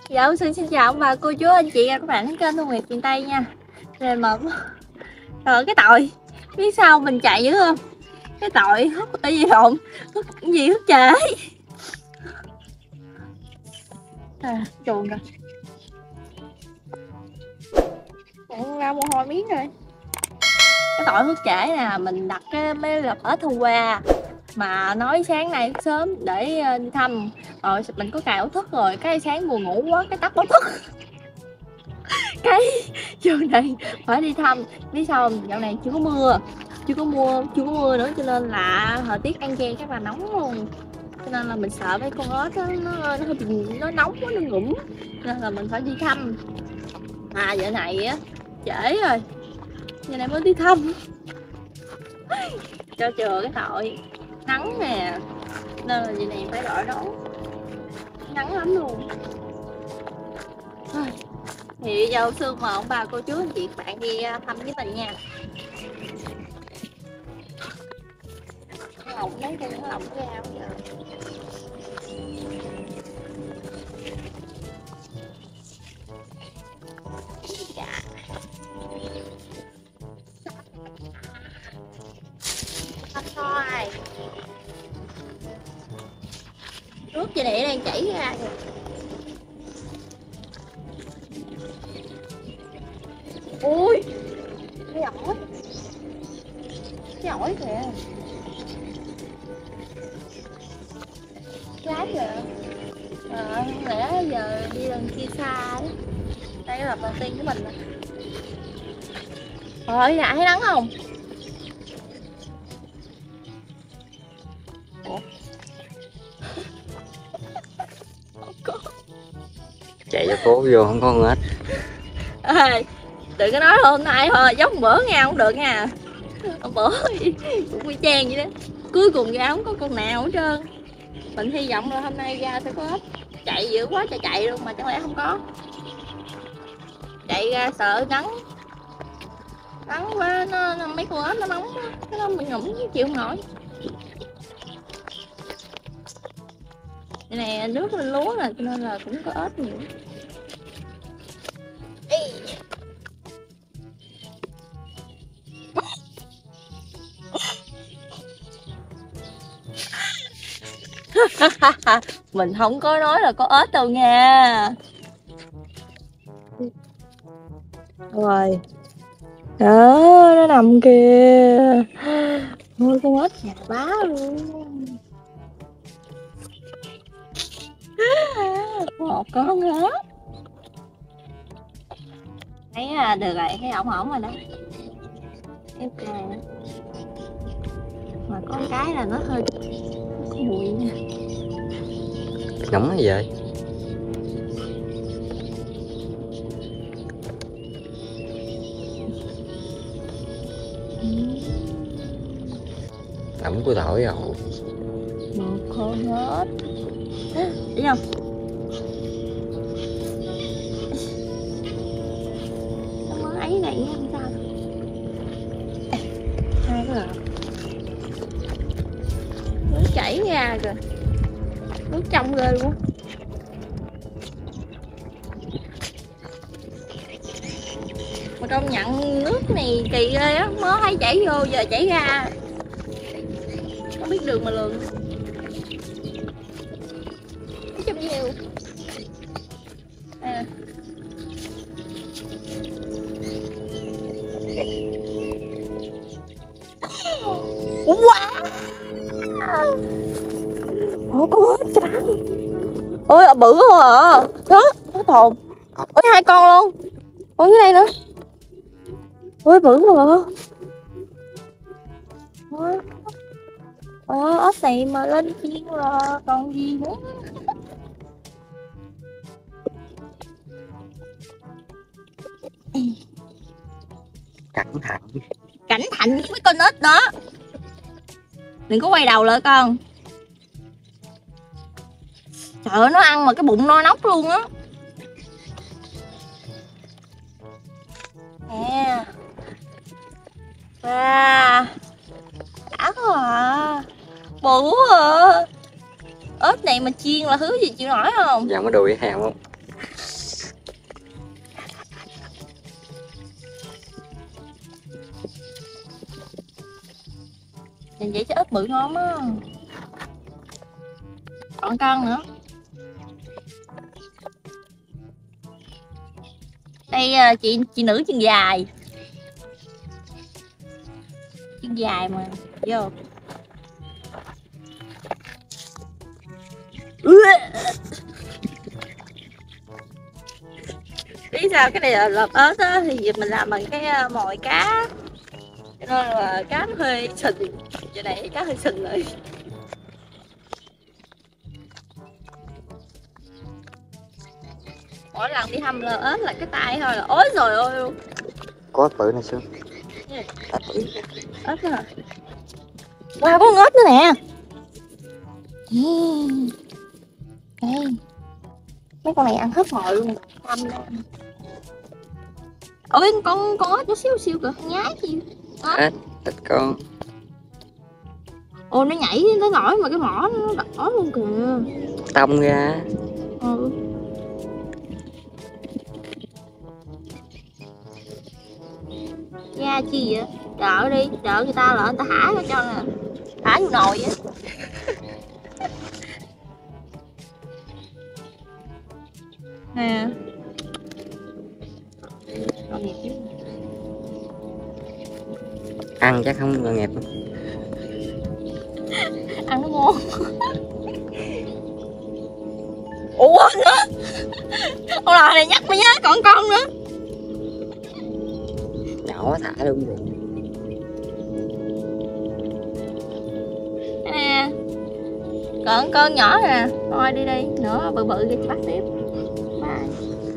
Dạ, xin chào ông bà cô chú anh chị và các bạn trên kênh Thu Nguyệt miền Tây nha. Rồi mà trời cái tội biết sao mình chạy dữ không? Cái tội hút cái gì lộn, hút cái gì hút trễ. Chuồng rồi. Chạy ra mồ hôi miếng rồi. Cái tội hút trễ nè, mình đặt cái mấy lập ếch hôm qua mà nói sáng nay sớm để đi thăm, rồi mình có cài ổ thức rồi, cái sáng buồn ngủ quá cái tắt báo thức. Cái trường này phải đi thăm, biết sao không? Dạo này chưa có mưa nữa, cho nên là thời tiết An Giang chắc là nóng luôn, cho nên là mình sợ mấy con ếch nó nóng quá, nó ngủm, nên là mình phải đi thăm. À giờ này á trễ rồi, giờ này mới đi thăm cho chừa cái tội nắng nè, nên là giờ này phải gọi nón, nắng lắm luôn. Thì bây giờ Sương mời ông bà cô chú anh chị các bạn đi thăm với mình nha. Lồng lấy cái lồng ra bây giờ. Dạ. Thôi. Nước trên này đang chảy ra kìa. Ui, cái ổi kìa, gái kìa. Không lẽ giờ đi lần kia xa đấy. Đây là lần đầu tiên của mình nè. Rồi nè, thấy nắng không? Ủa? Chạy cho cố vô không có con ếch. Ê, đừng có nói hôm nay thôi, giống bữa nha, không được nha. Hôm bữa cũng quy chang vậy đó, cuối cùng ra không có con nào hết trơn. Mình hy vọng là hôm nay ra sẽ có ếch. Chạy dữ quá trời chạy luôn mà chẳng lẽ không có. Chạy ra sợ nắng quá, nó mấy con ếch nó nóng á, nó mình ngủm chịu không nổi. Cái này nước lên lúa nè, cho nên là cũng có ếch nhiều. Mình không có nói là có ếch đâu nha. Rồi đó, nó nằm kìa. Ôi con ếch nhà bá luôn. Một con ếch. Thấy được rồi, thấy ổng rồi đó. Ok. Mà con cái là nó hơi có mùi nha. Nóng hay vậy? Ẩm của tỏi rồi. Một con ếch. Thấy không? Nó mới ấy này làm sao? Hai cái rồi. Nước chảy ra kìa. Nước trong ghê luôn. Mà công nhận nước này kỳ ghê á, mới thấy chảy vô giờ chảy ra. Không biết đường mà lường. Trong nhiều. À. Wow. Ủa con ếch trời. Ôi bự quá à. Đó, nó thồn. Ôi hai con luôn. Ôi cái này nữa. Ôi bự quá à. Ôi ếch này mà lên chiên là còn gì nữa. Cẩn thận với mấy con ếch đó. Đừng có quay đầu lại con. Trời ơi, nó ăn mà cái bụng no nóc luôn á. Nè. Wow. Đã quá à. Bự quá à. Ếch này mà chiên là thứ gì chịu nổi không? Giờ có đùi heo không? Nhìn vậy chứ ít bự ngon á. Còn con nữa. Đây chị nữ chân dài. Chân dài mà. Vô. Biết sao cái này là lợp ớt á, thì mình làm bằng cái mồi cá, cho nên là cá nó hơi sình. Giờ này cá hơi sình rồi. Mỗi lần đi hâm lợp ớt là cái tay thôi là ối rồi ôi luôn. Có ớt bự này xương. Ớt đó hả? Wow, có con ớt nữa nè. Đây. Mấy con này ăn hết mồi luôn. Ôi con ớt nó xíu xíu kìa, nhái gì. Ít con. Ồ, nó nhảy tới nổi mà cái mỏ nó đỏ luôn kìa. Tông ra. Ừ. Ra chi vậy? Đợi đi, đợi người ta lại người ta thả ra cho nè. Thả vô nồi vậy. Nè. Ăn chắc không ngờ nghiệp. Ăn nó ngon. Ủa nữa. Con lò này nhắc mới nhớ còn con nữa. Nhỏ thả luôn rồi. Nè. Còn con nhỏ nè. Thôi đi đi. Nữa bự bự thì bắt tiếp. Bye.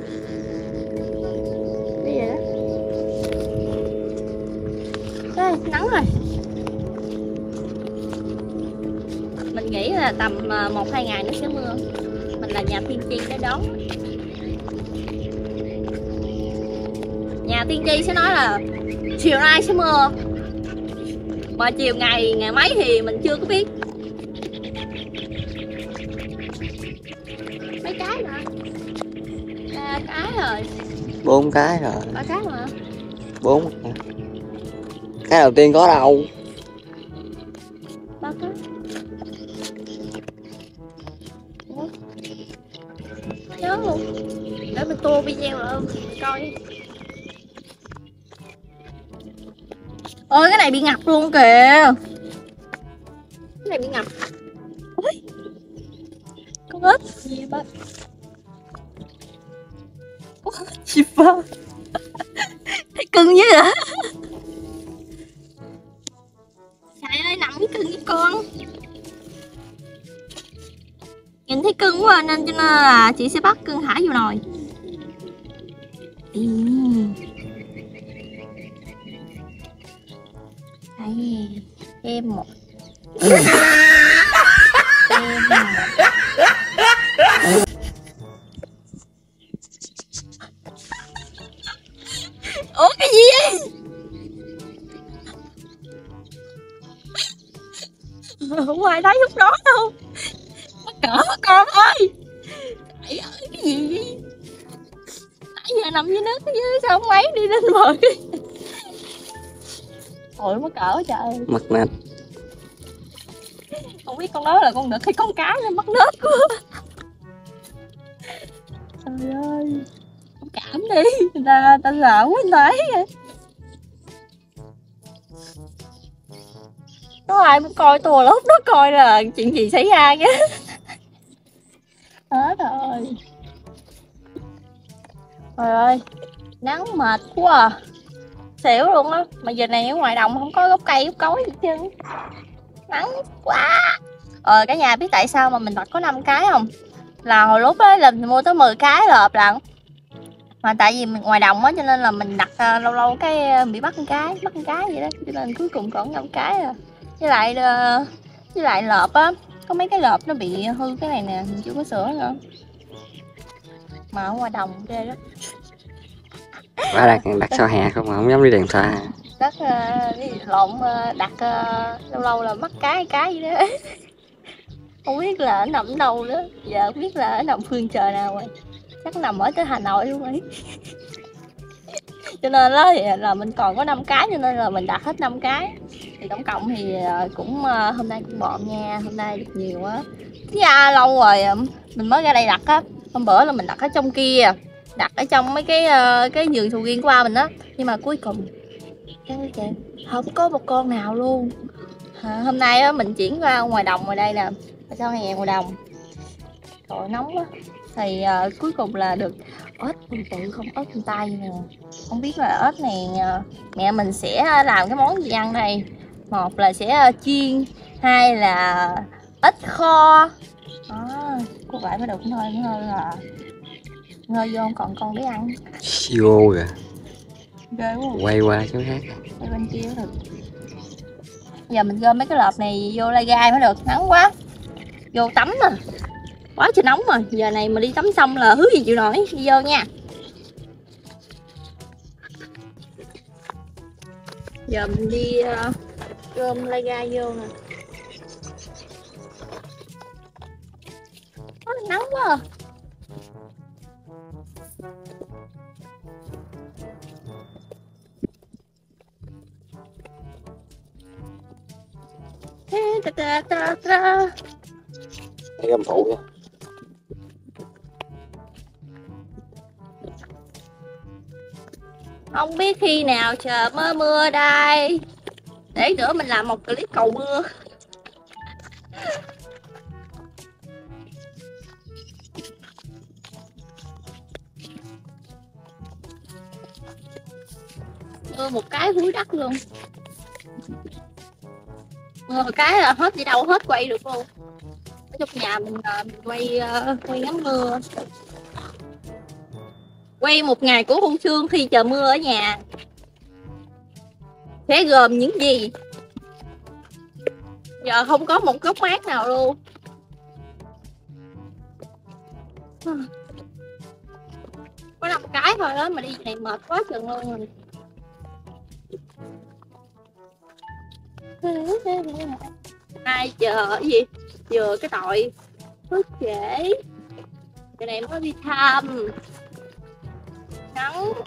Đi vậy đó. Đây, nắng rồi. Mình nghĩ là tầm 1-2 ngày nó sẽ mưa. Mình là nhà tiên tri để đón. Nhà tiên tri sẽ nói là chiều nay sẽ mưa. Mà chiều ngày mấy thì mình chưa có biết. Mấy cái rồi. 3 cái rồi. 4 cái rồi. 3 cái mà. 4. Cái đầu tiên có đâu. 3 cái. Nhớ luôn. Để mình tua video lại coi. Ôi cái này bị ngập luôn kìa. Cái này bị ngập. Ôi. Con ếch gì vậy? Chị Pha. Thấy cưng dữ vậy? Trời ơi, nằm cái cưng với con. Nhìn thấy cưng quá nên cho nên là chị sẽ bắt cưng thả vô nồi. Đây, em một. Ủa cái gì vậy? Không ai thấy lúc đó đâu. Mắc cỡ con ơi. Trời ơi cái gì vậy? Nãy giờ nằm dưới nước chứ sao không mấy đi lên bờ. Ôi mắc cỡ trời. Mắc nết. Không biết con đó là con đực hay con cá nên mắc nết quá. Trời ơi. Không cảm đi. Người ta sợ quá người ta ấy kìa. Có ai muốn coi tôi lúc đó coi là chuyện gì xảy ra chứ. Hết rồi. Trời ơi. Nắng mệt quá à. Xỉu luôn á. Mà giờ này ở ngoài đồng không có gốc cây gốc cối gì chứ. Nắng quá. Cả nhà biết tại sao mà mình đặt có 5 cái không? Là hồi lúc đó là mình mua tới 10 cái lợp lận. Mà tại vì mình ngoài đồng á cho nên là mình đặt lâu lâu cái bị bắt một cái vậy đó. Cho nên cuối cùng còn 5 cái à. Với lại lợp á, có mấy cái lợp nó bị hư cái này nè, mình chưa có sửa nữa. Mà ở ngoài đồng ghê đó. Bà đặt sao hè không mà không dám đi đèn xa. Đặt lộn đặt lâu lâu là mắc cái vậy đó. Không biết là ở nằm ở đâu nữa. Giờ không biết là ở nằm phương trời nào rồi. Chắc nằm ở tới Hà Nội luôn ấy. Cho nên đó thì là mình còn có 5 cái cho nên là mình đặt hết 5 cái. Thì tổng cộng thì cũng hôm nay cũng bộn nha, hôm nay được nhiều á. Dạ lâu rồi mình mới ra đây đặt á. Hôm bữa là mình đặt ở trong kia, đặt ở trong mấy cái vườn sầu riêng của ba mình á, nhưng mà cuối cùng không có một con nào luôn. Hôm nay á mình chuyển ra ngoài đồng ngoài đây nè, sao hè ngoài đồng trời nóng quá thì cuối cùng là được ếch bự không, ếch trên tay nè. Không biết là ếch này mẹ mình sẽ làm cái món gì ăn đây. Một là sẽ chiên, hai là ếch kho. Cô vậy mới được thôi, hơi là ngơi vô còn con để ăn. Siêu kìa. Ghê quá. Quay qua chỗ khác. Quay bên kia được. Giờ mình gom mấy cái lợp này vô lai gai mới được, nắng quá. Vô tắm à. Quá trời nóng rồi, giờ này mà đi tắm xong là hứa gì chịu nổi, đi vô nha. Giờ mình đi gom lai gai vô nè. Nóng quá à. Đây gom phụ nha. Không biết khi nào trời mới mưa đây. Để nữa mình làm một clip cầu mưa. Mưa một cái húi đất luôn. Mưa một cái là hết đi đâu hết quay được luôn. Ở trong nhà mình quay ngắm mưa. Quay một ngày của Hôn Sương khi trời mưa ở nhà sẽ gồm những gì? Giờ không có một góc mát nào luôn. Có 5 cái thôi đó mà đi này mệt quá chừng luôn rồi. Ai chờ cái gì? Vừa cái tội thức trễ. Cái này mới đi thăm. Nắng.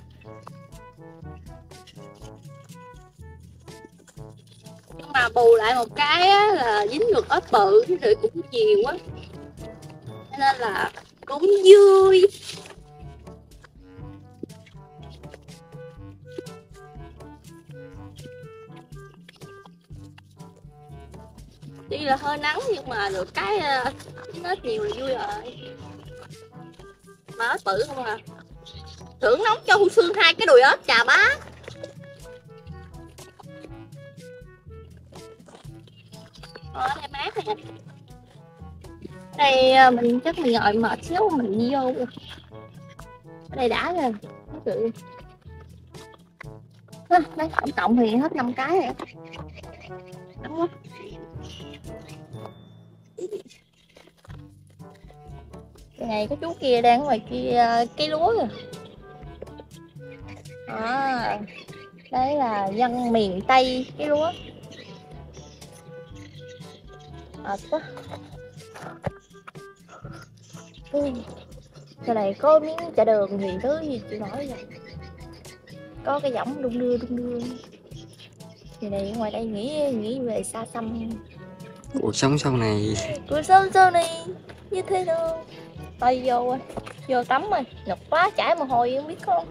Nhưng mà bù lại một cái á, là dính được ếch bự thì cũng nhiều quá. Nên là cũng vui. Tuy là hơi nắng nhưng mà được cái ếch nhiều là vui rồi. Mà ếch bự không à. Tưởng nóng cho Hương Sương 2 cái đùi ếch chà bá. Đây mát nè. Đây mình chắc mình ngồi mệt xíu mình đi vô. Ở đây đã rồi. Đấy, tổng cộng thì hết 5 cái rồi. Nóng quá. Cái này có chú kia đang ở ngoài kia cây lúa rồi. Đấy là dân miền Tây cái lúa. Quá. Cái này có miếng chả đường thì thứ gì chịu nổi rồi. Có cái võng đung đưa. Thì này ngoài đây nghĩ về xa xăm. Cuộc sống sau này. Cuộc sống sau này như thế nào? Tay vô tắm rồi, ngập quá chảy mồ hôi không biết không.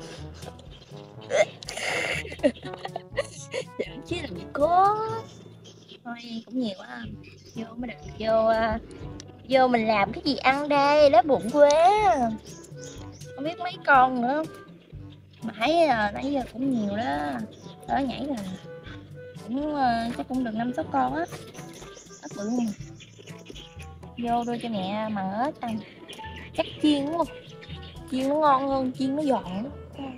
Chứ làm gì có. Thôi cũng nhiều quá. Vô mới được. Vô mình làm cái gì ăn đây, đói bụng quá. Không biết mấy con nữa. Mà thấy nãy giờ cũng nhiều đó. Đó nhảy rồi. Cũng chắc cũng được 5-6 con á. Ếch bự nè. Vô đưa cho mẹ mần ếch ăn. Chắc chiên đúng không? Chiên nó ngon hơn, chiên nó giòn.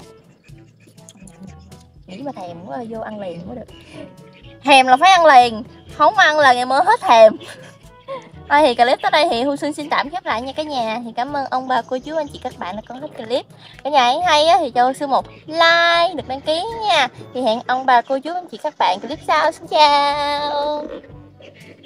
Nghĩ mà thèm quá, vô ăn liền mới được. Thèm là phải ăn liền, không ăn là ngày mới hết thèm. Thôi thì clip tới đây thì Hương Sương xin tạm khép lại nha cả nhà. Thì cảm ơn ông bà cô chú anh chị các bạn đã coi hết clip. Cả nhà thấy hay á, thì cho Hương Sương một like, được đăng ký nha. Thì hẹn ông bà cô chú anh chị các bạn clip sau. Xin chào.